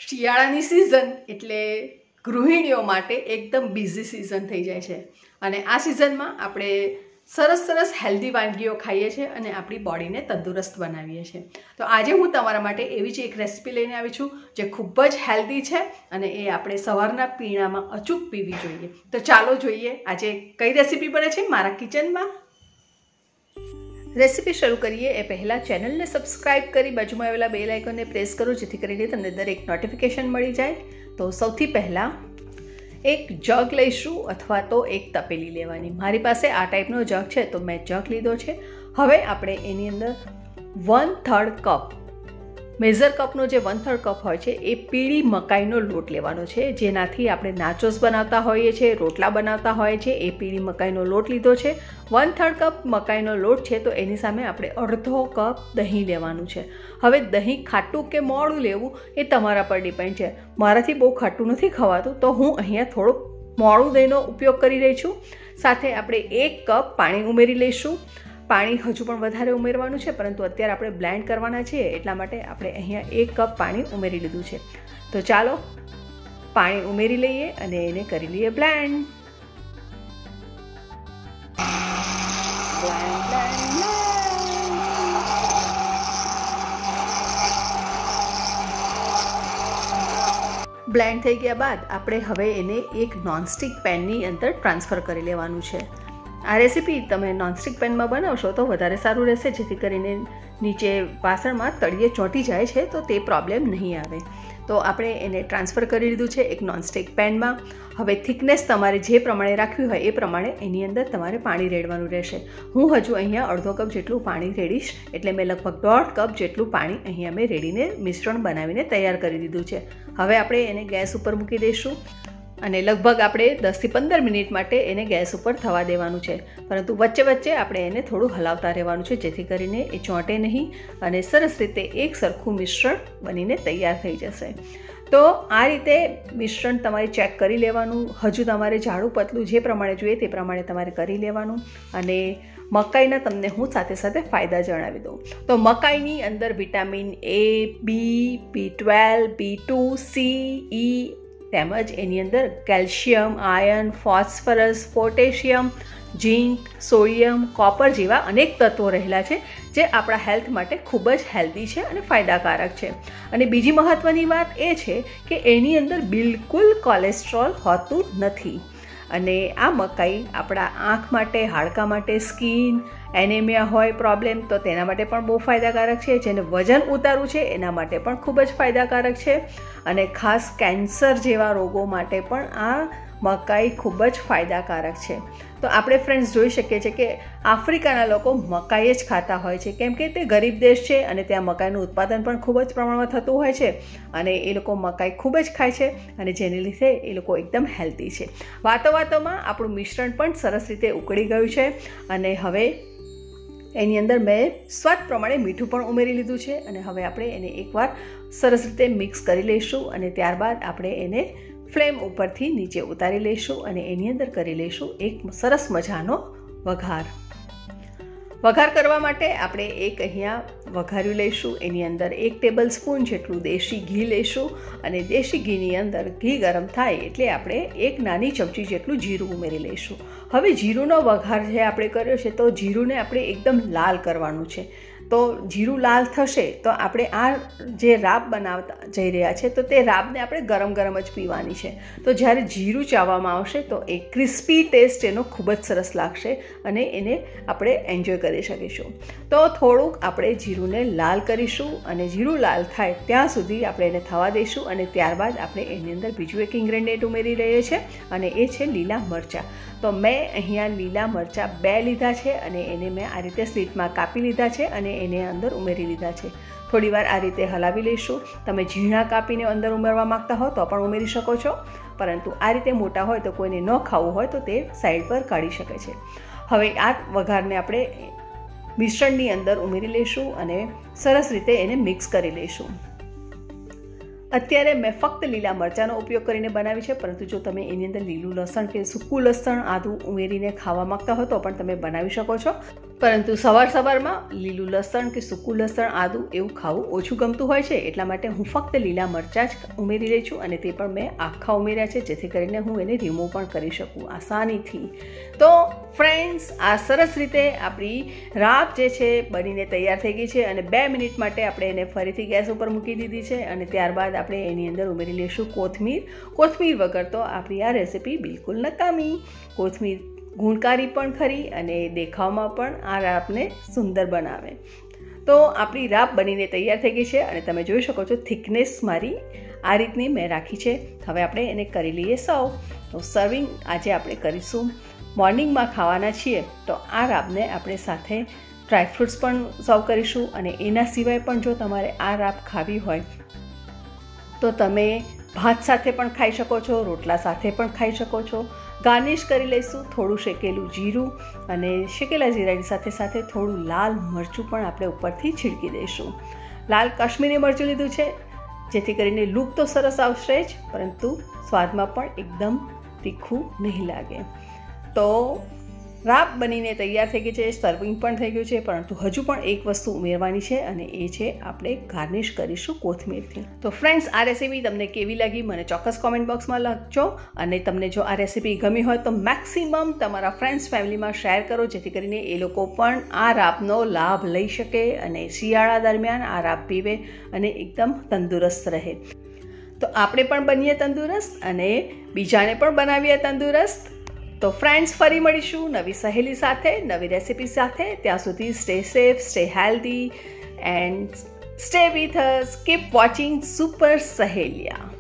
શિયાળાની સિઝન એટલે ગૃહિણીઓ માટે એકદમ બિઝી સિઝન થઈ જાય છે અને આ સિઝનમાં આપણે સરસ સરસ હેલ્ધી વાનગીઓ ખાઈએ છીએ અને આપણી બોડીને તંદુરસ્ત બનાવીએ છીએ. તો આજે હું તમારા માટે એવી જ એક રેસીપી લઈને આવી છું જે ખૂબ જ હેલ્ધી છે અને એ આપણે સવારના પીણામાં અચૂક પીવી જોઈએ. તો ચાલો જોઈએ આજે કઈ રેસીપી બને છે મારા કિચનમાં. રેસીપી શરૂ કરીએ એ પહેલાં ચેનલને સબસ્ક્રાઇબ કરી બાજુમાં આવેલા બેલ આઇકોનને પ્રેસ કરો જેથી કરીને તમને દરેક નોટિફિકેશન મળી જાય. તો સૌથી પહેલાં એક જગ લઈશું અથવા તો એક તપેલી લેવાની. મારી પાસે આ ટાઈપનો જગ છે તો મેં જગ લીધો છે. હવે આપણે એની અંદર 1/3 કપ મેઝર કપનો જે 1/3 કપ હોય છે એ પીળી મકાઈનો લોટ લેવાનો છે, જેનાથી આપણે નાચોસ બનાવતા હોઈએ છીએ, રોટલા બનાવતા હોઈએ છીએ. એ પીળી મકાઈનો લોટ લીધો છે. 1/3 કપ મકાઈનો લોટ છે તો એની સામે આપણે અડધો કપ દહીં લેવાનું છે. હવે દહીં ખાટું કે મોડું લેવું એ તમારા પર ડિપેન્ડ છે. મારાથી બહુ ખાટું નથી ખવાતું તો હું અહીંયા થોડુંક મોડું દહીંનો ઉપયોગ કરી રહી છું. સાથે આપણે 1 કપ પાણી ઉમેરી લઈશું. પાણી હજુ પણ વધારે ઉમેરવાનું છે, પરંતુ અત્યારે આપણે બ્લેન્ડ કરવાના છીએ એટલા માટે આપણે અહીંયા 1 કપ પાણી ઉમેરી લીધું છે. તો ચાલો પાણી ઉમેરી લઈએ અને એને કરી લઈએ બ્લેન્ડ. બ્લેન્ડ થઈ ગયા બાદ આપણે હવે એને એક નોનસ્ટિક પેનની અંદર ટ્રાન્સફર કરી લેવાનું છે. આ રેસીપી તમે નોનસ્ટિક પેનમાં બનાવશો તો વધારે સારું રહેશે, જેથી કરીને નીચે વાસણમાં તળિયે ચોંટી જાય છે તો તે પ્રોબ્લેમ નહીં આવે. તો આપણે એને ટ્રાન્સફર કરી લીધું છે એક નોનસ્ટિક પેનમાં. હવે થિકનેસ તમારે જે પ્રમાણે રાખવી હોય એ પ્રમાણે એની અંદર તમારે પાણી રેડવાનું રહેશે. હું હજુ અહીંયા અડધો કપ જેટલું પાણી રેડીશ, એટલે મેં લગભગ 1.5 કપ જેટલું પાણી અહીંયા મેં રેડીને મિશ્રણ બનાવીને તૈયાર કરી દીધું છે. હવે આપણે એને ગેસ ઉપર મૂકી દઈશું અને લગભગ આપણે 10 થી 15 મિનિટ માટે એને ગેસ ઉપર થવા દેવાનું છે, પરંતુ વચ્ચે વચ્ચે આપણે એને થોડું હલાવતા રહેવાનું છે જેથી કરીને એ ચોંટે નહીં અને સરસ રીતે એક સરખું મિશ્રણ બનીને તૈયાર થઈ જશે. તો આ રીતે મિશ્રણ તમારે ચેક કરી લેવાનું. હજુ તમારે જાડું પતલું જે પ્રમાણે જોઈએ તે પ્રમાણે તમારે કરી લેવાનું. અને મકાઈના તમને હું સાથે સાથે ફાયદા જણાવી દઉં. તો મકાઈની અંદર vitamin A, B, B12, B2, C, E તેમજ એની અંદર calcium, iron, phosphorus, potassium, zinc, sodium, copper જેવા અનેક તત્વો રહેલા છે જે આપણા હેલ્થ માટે ખૂબ જ હેલ્ધી છે અને ફાયદાકારક છે. અને બીજી મહત્ત્વની વાત એ છે કે એની અંદર બિલકુલ કોલેસ્ટ્રોલ હોતું નથી. અને આ મકાઈ આપણા આંખ માટે, હાડકાં માટે, સ્કિન, એનેમિયા હોય પ્રોબ્લેમ તો તેના માટે પણ બહુ ફાયદાકારક છે. જેને વજન ઉતારવું છે એના માટે પણ ખૂબ જ ફાયદાકારક છે. અને ખાસ કેન્સર જેવા રોગો માટે પણ આ મકાઈ ખૂબ જ ફાયદાકારક છે. તો આપણે ફ્રેન્ડ્સ જોઈ શકીએ છીએ કે આફ્રિકાના લોકો મકાઈ જ ખાતા હોય છે, કેમ કે તે ગરીબ દેશ છે અને ત્યાં મકાઈનું ઉત્પાદન પણ ખૂબ જ પ્રમાણમાં થતું હોય છે અને એ લોકો મકાઈ ખૂબ જ ખાય છે અને જેને લીધે એ લોકો એકદમ હેલ્ધી છે. વાતોમાં આપણું મિશ્રણ પણ સરસ રીતે ઉકળી ગયું છે અને હવે એની અંદર મેં સ્વાદ પ્રમાણે મીઠું પણ ઉમેરી લીધું છે અને હવે આપણે એને એકવાર સરસ રીતે મિક્સ કરી લઈશું અને ત્યારબાદ આપણે એને ફ્લેમ ઉપરથી નીચે ઉતારી લઈશું અને એની અંદર કરી લઈશું એક સરસ મજાનો વઘાર. વઘાર કરવા માટે આપણે એક અહીંયા વઘાર્યું લઈશું. એની અંદર 1 ટેબલ સ્પૂન જેટલું દેશી ઘી લઈશું અને દેશી ઘીની અંદર ઘી ગરમ થાય એટલે આપણે 1 નાની ચમચી જેટલું જીરું ઉમેરી લઈશું. હવે જીરુંનો વઘાર જે આપણે કર્યો છે તો જીરુંને આપણે એકદમ લાલ કરવાનું છે. તો જીરું લાલ થશે તો આપણે આ જે રાબ બનાવતા જઈ રહ્યા છે તો તે રાબને આપણે ગરમ ગરમ જ પીવાની છે. તો જ્યારે જીરું ચાવવામાં આવશે તો એ ક્રિસ્પી ટેસ્ટ એનો ખૂબ જ સરસ લાગશે અને એને આપણે એન્જોય કરી શકીશું. તો થોડુંક આપણે જીરુંને લાલ કરીશું અને જીરું લાલ થાય ત્યાં સુધી આપણે એને થવા દઈશું અને ત્યારબાદ આપણે એની અંદર બીજું એક ઇન્ગ્રેડિયન્ટ ઉમેરી રહીએ છીએ અને એ છે લીલા મરચાં. તો મેં અહીંયા લીલા મરચાં 2 લીધા છે અને એને મેં આ રીતે સ્લીટમાં કાપી લીધા છે અને એને અંદર ઉમેરી લીધા છે. થોડીવાર આ રીતે હલાવી લઈશું. તમે ઝીણા કાપીને અંદર ઉમેરવા માગતા હો તો પણ ઉમેરી શકો છો, પરંતુ આ રીતે મોટા હોય તો કોઈને ન ખાવું હોય તો તે સાઈડ પર કાઢી શકે છે. હવે આ વઘારને આપણે મિશ્રણની અંદર ઉમેરી લઈશું અને સરસ રીતે એને મિક્સ કરી લઈશું. અત્યારે મેં ફક્ત લીલા મરચાંનો ઉપયોગ કરીને બનાવી છે, પરંતુ જો તમે એની અંદર લીલું લસણ કે સૂકું લસણ, આદું ઉમેરીને ખાવા માગતા હો તો પણ તમે બનાવી શકો છો. પરંતુ સવારમાં લીલું લસણ કે સૂકું લસણ આદું એવું ખાવું ઓછું ગમતું હોય છે, એટલા માટે હું ફક્ત લીલા મરચાં જ ઉમેરી રહી છું અને તે પણ મેં આખા ઉમેર્યા છે, જેથી કરીને હું એને રિમૂવ પણ કરી શકું આસાનીથી. તો ફ્રેન્ડ્સ, આ સરસ રીતે આપણી રાબ જે છે બનીને તૈયાર થઈ ગઈ છે અને 2 મિનિટ માટે આપણે એને ફરીથી ગેસ ઉપર મૂકી દીધી છે અને ત્યારબાદ આપણે એની અંદર ઉમેરી લઈશું કોથમીર. કોથમીર વગર તો આપણી આ રેસીપી બિલકુલ નકામી. કોથમીર ગુણકારી પણ ખરી અને દેખાવમાં પણ આ રાબને સુંદર બનાવે. તો આપણી રાબ બનીને તૈયાર થઈ ગઈ છે અને તમે જોઈ શકો છો થિકનેસ મારી આ રીતની મેં રાખી છે. હવે આપણે એને કરી લઈએ સર્વ. તો સર્વિંગ આજે આપણે કરીશું, મોર્નિંગમાં ખાવાના છીએ તો આ રાબને આપણે સાથે ડ્રાયફ્રૂટ્સ પણ સર્વ કરીશું અને એના સિવાય પણ જો તમારે આ રાબ ખાવી હોય તો તમે ભાત સાથે પણ ખાઈ શકો છો, રોટલા સાથે પણ ખાઈ શકો છો. ગાર્નિશ કરી લઈશું થોડું શેકેલું જીરું અને શેકેલા જીરાની સાથે થોડું લાલ મરચું પણ આપણે ઉપરથી છીડકી દઈશું. લાલ કાશ્મીરી મરચું લીધું છે, જેથી કરીને લુક તો સરસ આવશે જ, પરંતુ સ્વાદમાં પણ એકદમ તીખું નહીં લાગે. તો રાબ બનીને તૈયાર થઈ ગઈ છે, સર્વિંગ પણ થઈ ગયું છે, પરંતુ હજુ પણ એક વસ્તુ ઉમેરવાની છે અને એ છે આપણે ગાર્નિશ કરીશું કોથમીરથી. તો ફ્રેન્ડ્સ, આ રેસીપી તમને કેવી લાગી મને ચોક્કસ કોમેન્ટ બોક્સમાં લખજો અને તમને જો આ રેસીપી ગમી હોય તો મેક્સિમમ તમારા ફ્રેન્ડ્સ ફેમિલીમાં શેર કરો, જેથી કરીને એ લોકો પણ આ રાબનો લાભ લઈ શકે અને શિયાળા દરમિયાન આ રાબ પીવે અને એકદમ તંદુરસ્ત રહે. તો આપણે પણ બનીએ તંદુરસ્ત અને બીજાને પણ બનાવીએ તંદુરસ્ત. તો ફ્રેન્ડ્સ, ફરી મળીશું નવી સહેલી સાથે, નવી રેસીપી સાથે. ત્યાં સુધી stay safe, stay healthy and stay with us. Keep watching super સહેલિયા.